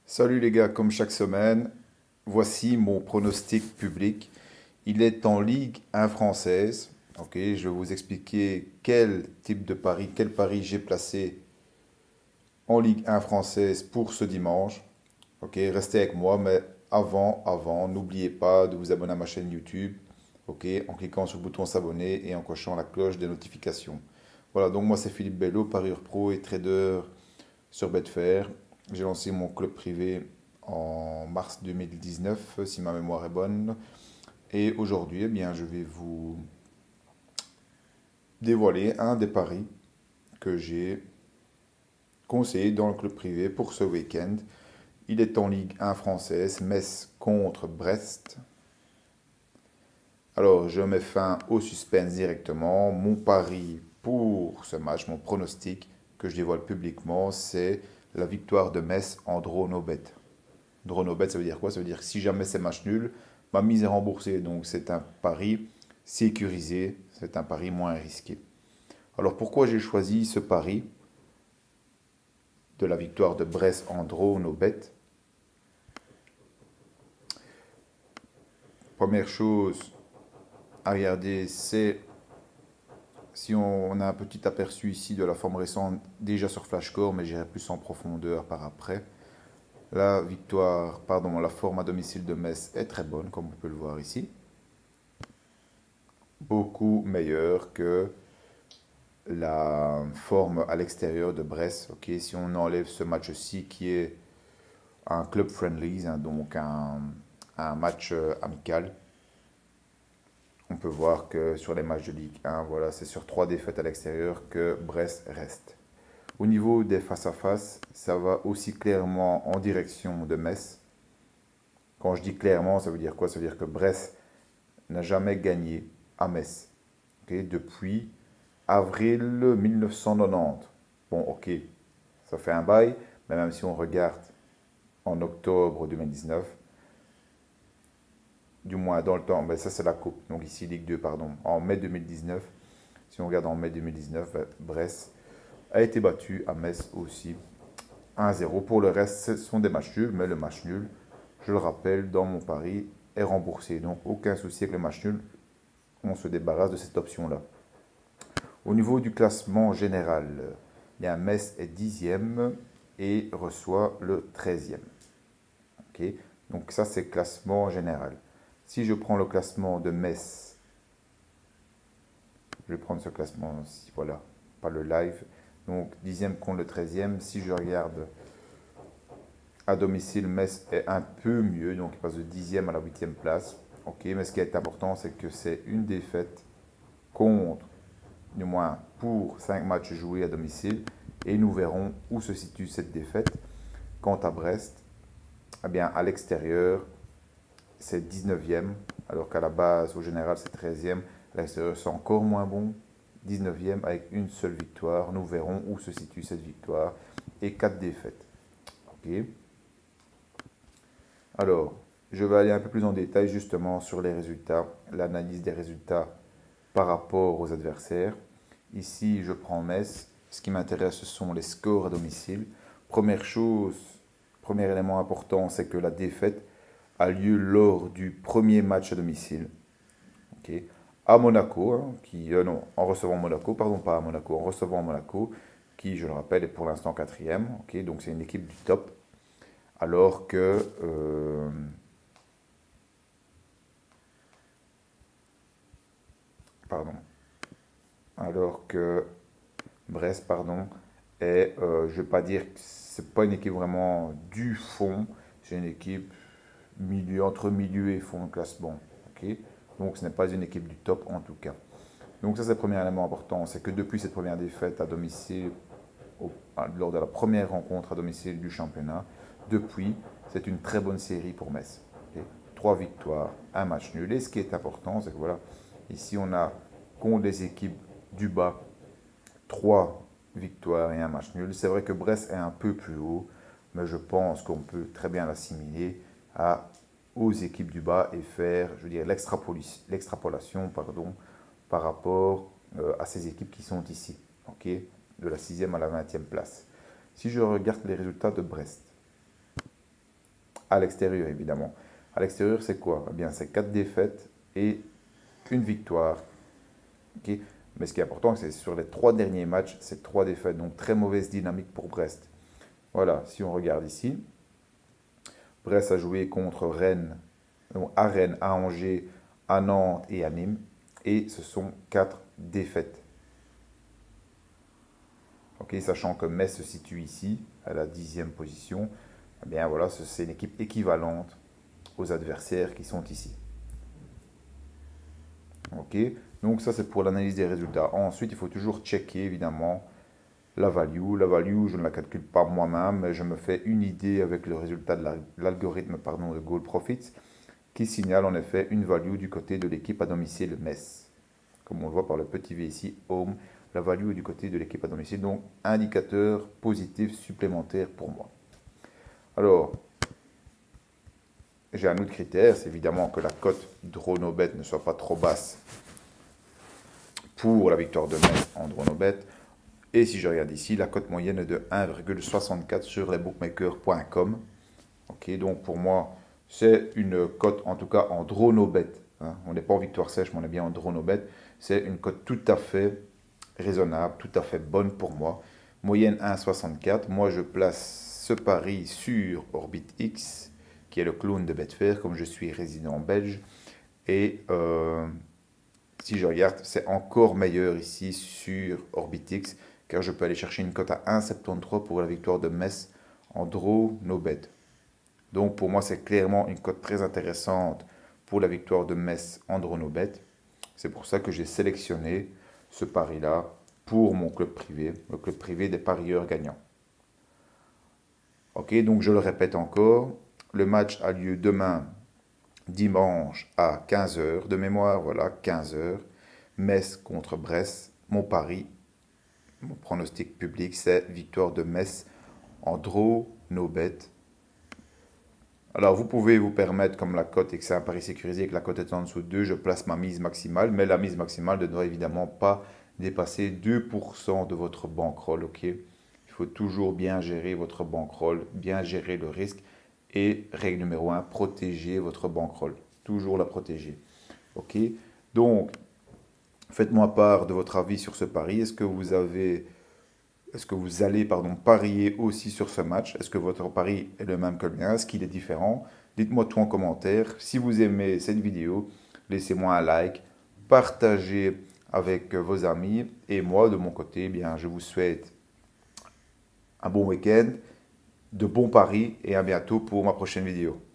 Salut les gars, comme chaque semaine, voici mon pronostic public. Il est en Ligue 1 française. Ok, je vais vous expliquer quel type de pari, quel pari j'ai placé en Ligue 1 française pour ce dimanche. Ok, restez avec moi, mais avant, n'oubliez pas de vous abonner à ma chaîne YouTube. Ok, en cliquant sur le bouton s'abonner et en cochant la cloche des notifications. Voilà, donc moi c'est Philippe Bello, parieur pro et trader sur Betfair. J'ai lancé mon club privé en mars 2019, si ma mémoire est bonne. Et aujourd'hui, eh bien, je vais vous dévoiler un des paris que j'ai conseillé dans le club privé pour ce week-end. Il est en Ligue 1 française, Metz contre Brest. Alors, je mets fin au suspense directement. Mon pari pour ce match, mon pronostic que je dévoile publiquement, c'est la victoire de Metz en draw no bet. Draw no bet, ça veut dire quoi? Ça veut dire que si jamais c'est match nul, ma mise est remboursée. Donc c'est un pari sécurisé, c'est un pari moins risqué. Alors pourquoi j'ai choisi ce pari de la victoire de Brest en draw no bet? Première chose à regarder, c'est si on a un petit aperçu ici de la forme récente déjà sur Flashcore, mais j'irai plus en profondeur par après. La victoire, pardon, la forme à domicile de Metz est très bonne, comme on peut le voir ici. Beaucoup meilleure que la forme à l'extérieur de Brest. Ok, si on enlève ce match-ci qui est un club friendly, hein, donc un match amical, on peut voir que sur les matchs de Ligue 1, voilà, c'est sur 3 défaites à l'extérieur que Brest reste. Au niveau des face-à-face, ça va aussi clairement en direction de Metz. Quand je dis clairement, ça veut dire quoi? Ça veut dire que Brest n'a jamais gagné à Metz. Ok, depuis avril 1990. Bon, ok, ça fait un bail, mais même si on regarde en octobre 2019, du moins dans le temps, ben ça c'est la coupe, donc ici Ligue 2, pardon, en mai 2019, si on regarde en mai 2019, ben, Brest a été battu à Metz aussi 1-0. Pour le reste, ce sont des matchs nuls, mais le match nul, je le rappelle, dans mon pari, est remboursé. Donc aucun souci avec le match nul, on se débarrasse de cette option-là. Au niveau du classement général, bien, Metz est 10e et reçoit le 13e. Ok, donc ça, c'est le classement général. Si je prends le classement de Metz, je vais prendre ce classement-ci, voilà, pas le live. Donc 10e contre le 13e. Si je regarde à domicile, Metz est un peu mieux, donc il passe de 10e à la 8e place. Ok, mais ce qui est important, c'est que c'est une défaite contre, du moins pour 5 matchs joués à domicile. Et nous verrons où se situe cette défaite. Quant à Brest, eh bien, à l'extérieur, c'est 19e, alors qu'à la base, au général, c'est 13e. À l'extérieur, c'est encore moins bon. 19e avec une seule victoire. Nous verrons où se situe cette victoire. Et 4 défaites. Ok. Alors, je vais aller un peu plus en détail justement sur les résultats, l'analyse des résultats par rapport aux adversaires. Ici, je prends Metz. Ce qui m'intéresse, ce sont les scores à domicile. Première chose, premier élément important, c'est que la défaite a lieu lors du premier match à domicile. Ok, à Monaco, hein, non, en recevant Monaco, pardon, pas à Monaco, en recevant Monaco, qui, je le rappelle, est pour l'instant quatrième. Ok, donc c'est une équipe du top. Alors que, pardon, alors que Brest, pardon, est, je ne vais pas dire que c'est pas une équipe vraiment du fond, c'est une équipe milieu, entre milieu et fond de classement. Ok, donc ce n'est pas une équipe du top en tout cas. Donc ça c'est le premier élément important, c'est que depuis cette première défaite à domicile, lors de la première rencontre à domicile du championnat, depuis, c'est une très bonne série pour Metz. Okay, 3 victoires, un match nul. Et ce qui est important, c'est que voilà, ici on a contre les équipes du bas, 3 victoires et un match nul. C'est vrai que Brest est un peu plus haut, mais je pense qu'on peut très bien l'assimiler aux équipes du bas et faire, je veux dire, l'extrapolation par rapport à ces équipes qui sont ici, ok, de la 6e à la 20e place. Si je regarde les résultats de Brest, à l'extérieur, évidemment. À l'extérieur, c'est quoi? Eh bien, c'est 4 défaites et une victoire. Ok. Mais ce qui est important, c'est sur les 3 derniers matchs, c'est 3 défaites. Donc, très mauvaise dynamique pour Brest. Voilà, si on regarde ici, Brest a joué contre Rennes, à Rennes, à Angers, à Nantes et à Nîmes. Et ce sont 4 défaites. Ok, sachant que Metz se situe ici, à la 10e position. Eh bien voilà, c'est une équipe équivalente aux adversaires qui sont ici. Ok, donc ça c'est pour l'analyse des résultats. Ensuite, il faut toujours checker évidemment la value. La value, je ne la calcule pas moi-même, mais je me fais une idée avec le résultat de l'algorithme de Goal Profits qui signale en effet une value du côté de l'équipe à domicile Metz. Comme on le voit par le petit V ici, Home, la value est du côté de l'équipe à domicile, donc indicateur positif supplémentaire pour moi. Alors, j'ai un autre critère, c'est évidemment que la cote Dronobet ne soit pas trop basse pour la victoire de Metz en Dronobet. Et si je regarde ici, la cote moyenne est de 1,64 sur lesbookmakers.com. Ok, donc pour moi, c'est une cote, en tout cas en Dronobet. Hein. On n'est pas en victoire sèche, mais on est bien en Dronobet. C'est une cote tout à fait raisonnable, tout à fait bonne pour moi. Moyenne 1,64. Moi, je place ce pari sur OrbitX, qui est le clone de Betfair, comme je suis résident belge. Et si je regarde, c'est encore meilleur ici sur OrbitX, car je peux aller chercher une cote à 1,73 pour la victoire de Metz en draw no bet. Donc pour moi, c'est clairement une cote très intéressante pour la victoire de Metz en draw no bet. C'est pour ça que j'ai sélectionné ce pari-là pour mon club privé, le club privé des parieurs gagnants. Ok, donc je le répète encore, le match a lieu demain, dimanche à 15 h de mémoire, voilà, 15 h. Metz contre Brest, mon pari, mon pronostic public, c'est victoire de Metz en draw, no bet. Alors vous pouvez vous permettre, comme la cote et que c'est un pari sécurisé et que la cote est en dessous de 2, je place ma mise maximale, mais la mise maximale ne doit évidemment pas dépasser 2% de votre bankroll, ok? Il faut toujours bien gérer votre bankroll, bien gérer le risque. Et règle numéro 1, protéger votre bankroll. Toujours la protéger. Ok? Donc, faites-moi part de votre avis sur ce pari. Est-ce que vous allez parier aussi sur ce match? Est-ce que votre pari est le même que le mien? Est-ce qu'il est différent? Dites-moi tout en commentaire. Si vous aimez cette vidéo, laissez-moi un like, partagez avec vos amis. Et moi, de mon côté, eh bien, je vous souhaite un bon week-end, de bons paris et à bientôt pour ma prochaine vidéo.